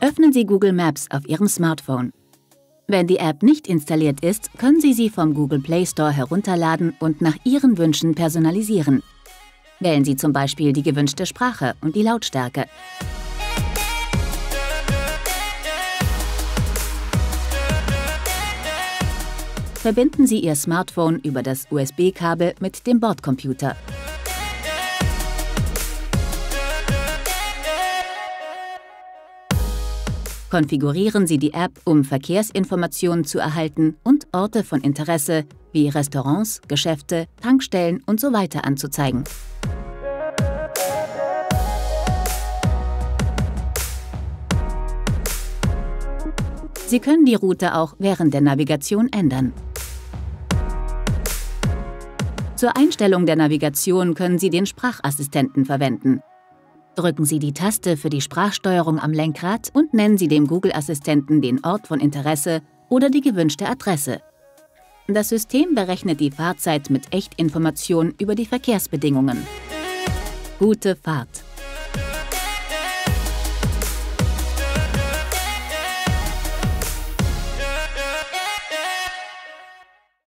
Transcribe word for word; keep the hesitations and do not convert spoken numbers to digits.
Öffnen Sie Google Maps auf Ihrem Smartphone. Wenn die App nicht installiert ist, können Sie sie vom Google Play Store herunterladen und nach Ihren Wünschen personalisieren. Wählen Sie zum Beispiel die gewünschte Sprache und die Lautstärke. Verbinden Sie Ihr Smartphone über das U S B-Kabel mit dem Bordcomputer. Konfigurieren Sie die App, um Verkehrsinformationen zu erhalten und Orte von Interesse wie Restaurants, Geschäfte, Tankstellen und so weiter anzuzeigen. Sie können die Route auch während der Navigation ändern. Zur Einstellung der Navigation können Sie den Sprachassistenten verwenden. Drücken Sie die Taste für die Sprachsteuerung am Lenkrad und nennen Sie dem Google-Assistenten den Ort von Interesse oder die gewünschte Adresse. Das System berechnet die Fahrzeit mit Echtinformationen über die Verkehrsbedingungen. Gute Fahrt!